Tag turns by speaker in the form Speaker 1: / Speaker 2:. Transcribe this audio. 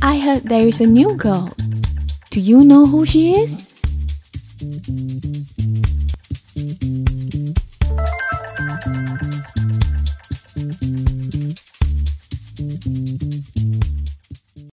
Speaker 1: I heard there is a new girl. Do you know who she is?